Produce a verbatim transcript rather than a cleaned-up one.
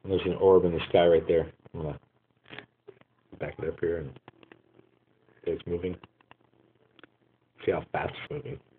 And there's an orb in the sky right there. I'm gonna back it up here and it's moving. See how fast it's moving.